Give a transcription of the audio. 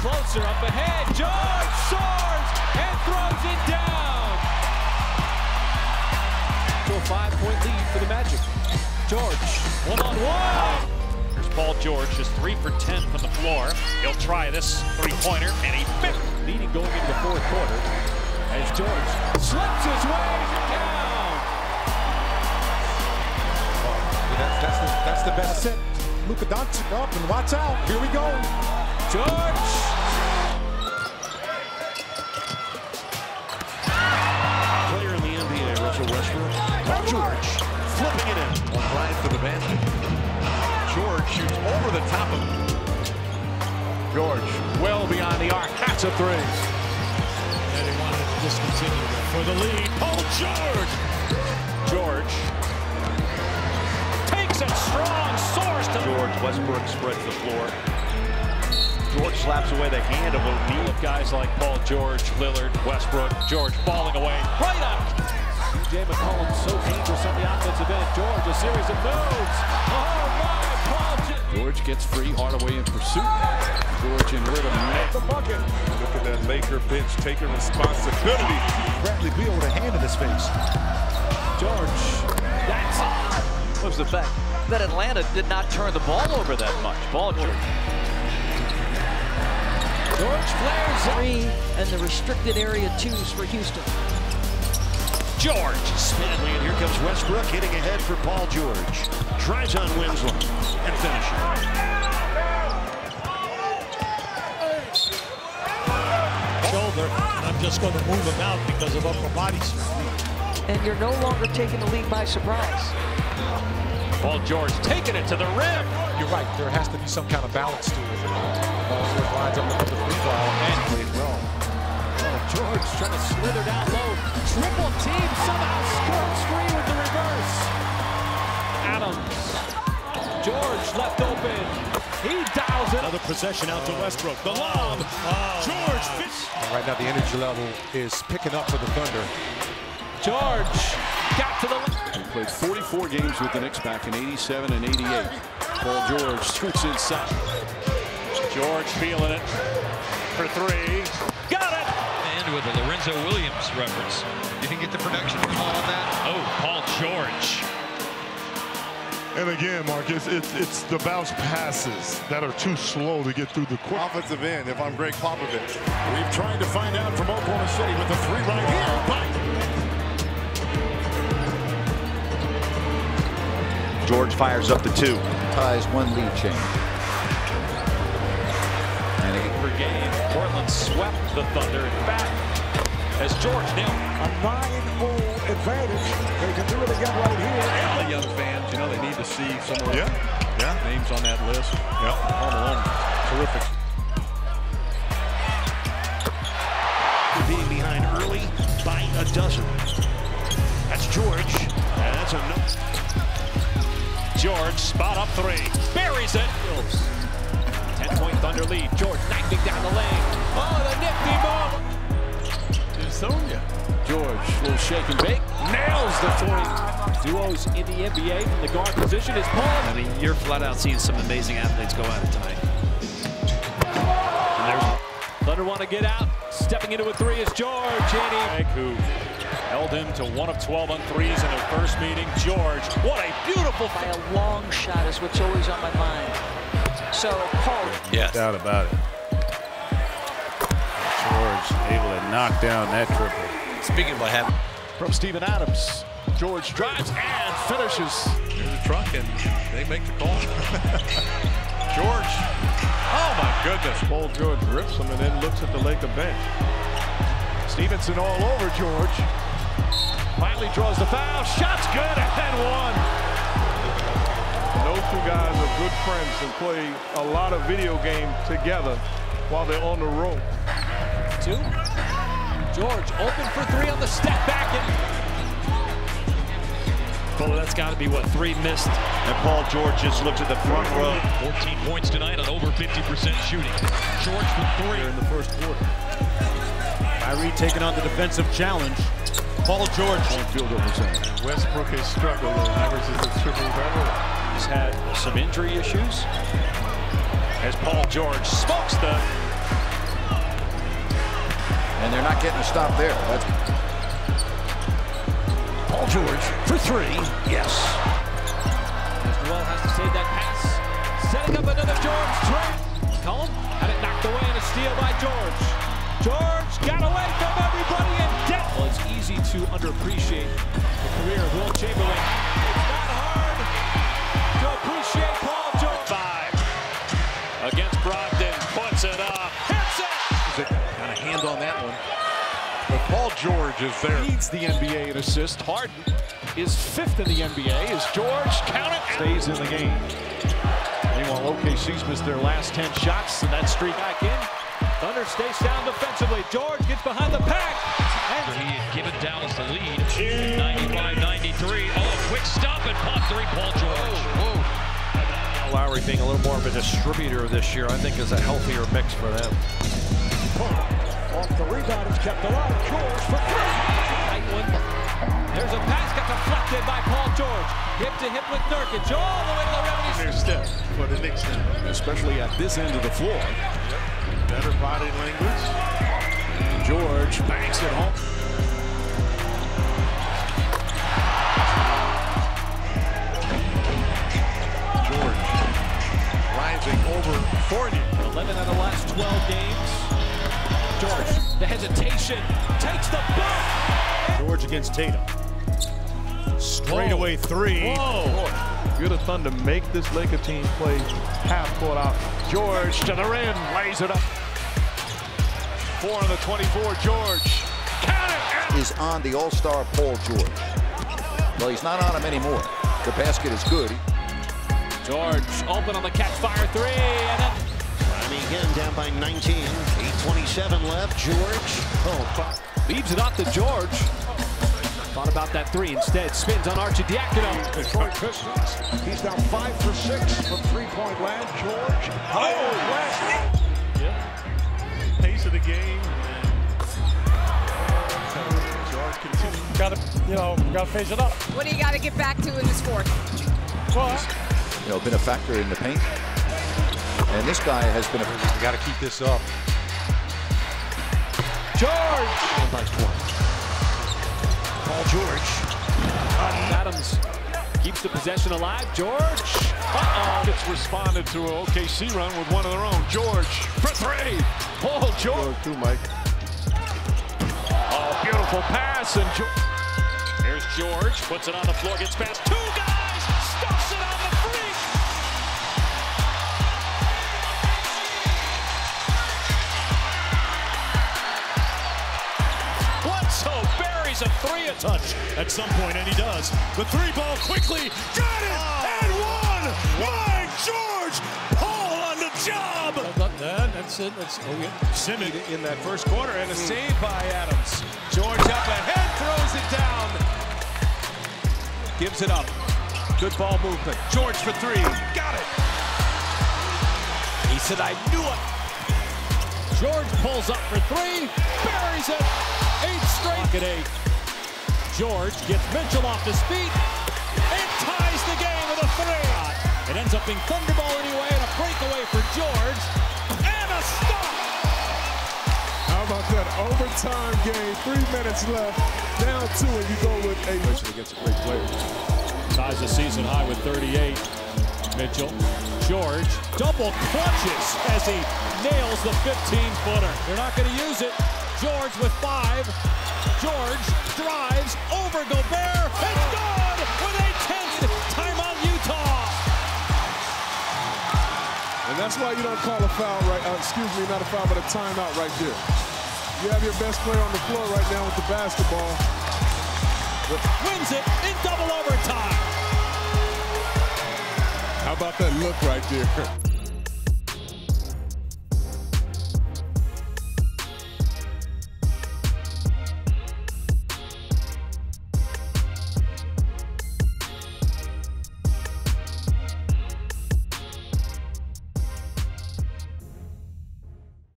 closer, up ahead. George soars and throws it down. To a 5-point lead for the Magic. George, one-on-one. Here's Paul George, just 3 for 10 from the floor. He'll try this three-pointer, and he fit. Leading going into the fourth quarter as George slips his way down. That's the best set. Luka Doncic up, and watch out. Here we go. George. Player in the NBA, Russell Westbrook. Paul George flipping it in. Right for the basket. George shoots over the top of him. George well beyond the arc. That's a three. And he wanted to discontinue for the lead. Paul George. George takes it strong, soars to George. Westbrook spreads the floor. George slaps away the hand of O'Neal. guys like Paul George, Lillard, Westbrook. George falling away, right up. C.J. McCollum so dangerous on the offensive end. George, a series of moves. Oh my, Paul George gets free, Hardaway in pursuit. George in rhythm. The bucket. Look at that Laker bench taking responsibility. Bradley Beal with a hand in his face. George, that's it. Was the fact that Atlanta did not turn the ball over that much. Ball George. George flares Three and the restricted area twos for Houston. George Stanley, and here comes Westbrook hitting ahead for Paul George. Drives on Winslow and finishes. shoulder. I'm just going to move him out because of upper body strength. And you're no longer taking the league by surprise. Paul George taking it to the rim. You're right. There has to be some kind of balance to it. Paul George lines up with the free throw and plays well. Oh, George trying to slither down low. Triple team somehow scores free with the reverse. Adams. George left open. He dials it. Another possession out to Westbrook. The lob. George fits. Right now the energy level is picking up for the Thunder. George got to the left. He played 44 games with the Knicks back in '87 and '88. Paul George switches inside. George feeling it for three. Got it. And with a Lorenzo Williams reference. You can get the production call on that. Oh, Paul George. And again, Marcus, it's the bounce passes that are too slow to get through the quick. Offensive end, if I'm Greg Popovich. We've tried to find out from Oklahoma City with the three right here, but George fires up the two. Ties one lead chain. And 8 per game. Portland swept the Thunder. In fact, as George nailed A 9-0 advantage. They can do it again right here. The young fans, you know, they need to see some of Yeah. names on that list. Yeah. Paul Malone, terrific. Being behind early by a dozen. That's George. And that's a no. George, spot up three. Buries it. 10-point Thunder lead. George knifing down the lane. Oh, the nifty move. Sonia. George, a little shake and bake. Nails the 20. Duos in the NBA from the guard position is Paul. I mean, you're flat out seeing some amazing athletes go at it tonight. And there's Thunder want to get out. Stepping into a three is George. And Who held him to 1 of 12 on threes in their first meeting. George, what a beautiful By a long shot is what's always on my mind. So, Paul. Yes. Doubt about it. George able to knock down that triple. Speaking of what happened. From Steven Adams. George drives and finishes. There's a truck, and they make the call. George. Oh, my goodness. Paul George rips him and then looks at the Laker bench. Stevenson all over George. Finally draws the foul. Shot's good and one. And those two guys are good friends and play a lot of video games together while they're on the road. two. George open for three on the step back. Well, that's got to be what 3 missed. And Paul George just looks at the front row. 14 points tonight on over 50% shooting. George with 3 in the first quarter. Kyrie taking on the defensive challenge. Paul George. Field goal percentage. Westbrook has struggled and averages a triple-double. He's had some injury issues. As Paul George smokes the getting a stop there. That's... Paul George for three. Yes. Well has to save that pass. Setting up another George trap. Cullum had it knocked away and a steal by George. George got away from everybody and dead. Well, it's easy to underappreciate the career of Wilt Chamberlain. It's not hard to appreciate Paul George. 5 against Brogdon, puts it up, hits it. Kind of hand on that one. But Paul George is there. Leads the NBA in assists. Harden is 5th in the NBA as George, count it, stays in the game. Meanwhile, OKC's missed their last 10 shots, and that streak Back in. Thunder stays down defensively. George gets behind the pack. After he had given Dallas the lead, 95-93. Oh, quick stop and pop three, Paul George. Lowry being a little more of a distributor this year, I think, is a healthier mix for them. Off the rebound, it's kept alive. George for three. Tight one. There's a pass got deflected by Paul George. Hip to hip with Nurkic all the way to the rim. Their step for the Knicks now. especially at this end of the floor. Better body language. And George banks it home. George rising over Fournier. 11 out of the last 12 games. George, the hesitation, takes the bump. George against Tatum. Straightaway three. Whoa. You're the Thunder. Make this Laker team play half court out. George to the rim, lays it up. 4 on the 24, George. Count it! Is on the All-Star Paul George. Well, he's not on him anymore. The basket is good. George open on the catch fire three, and then Miami again down by 19. 8:27 left. George leaves it up to George. Thought about that three instead. Spins on Arcidiacono. Detroit Pistons. He's now 5 for 6 from three-point land. George. Pace of the game. George continues. Got to phase it up. What do you got to get back to in this fourth? Well, been a factor in the paint. And this guy has been You got to keep this up. George! by 20. Paul George. Adams keeps the possession alive. George. It's responded to an OKC run with one of their own. George for three. Paul George. Too, Mike. Oh, beautiful pass. And Here's George, puts it on the floor, gets past 2 guys, stuffs it on the freak. Bledsoe buries a 3 a touch at some point, and he does. The 3 ball quickly, got it, and one. My George, Paul on the job. that's it. Simmons in that first quarter, and a save by Adams. George up ahead, throws it down. Gives it up. Good ball movement. George for 3. Got it. He said, I knew it. George pulls up for 3. Buries it. 8 straight. At 8. George gets Mitchell off his feet and ties the game with a 3. It ends up being Thunderball anyway, and a breakaway for George. And a stop. How about that overtime game? 3 minutes left. Down 2, and you go with a against a great player. Ties the season high with 38. Mitchell. George double clutches as he nails the 15-footer. They're not going to use it. George with 5. George drives over Gobert. It's good with a 10th timeout Utah. And that's why you don't call a foul not a foul, but a timeout right there. You have your best player on the floor right now with the basketball. Wins it in double overtime. How about that look right there?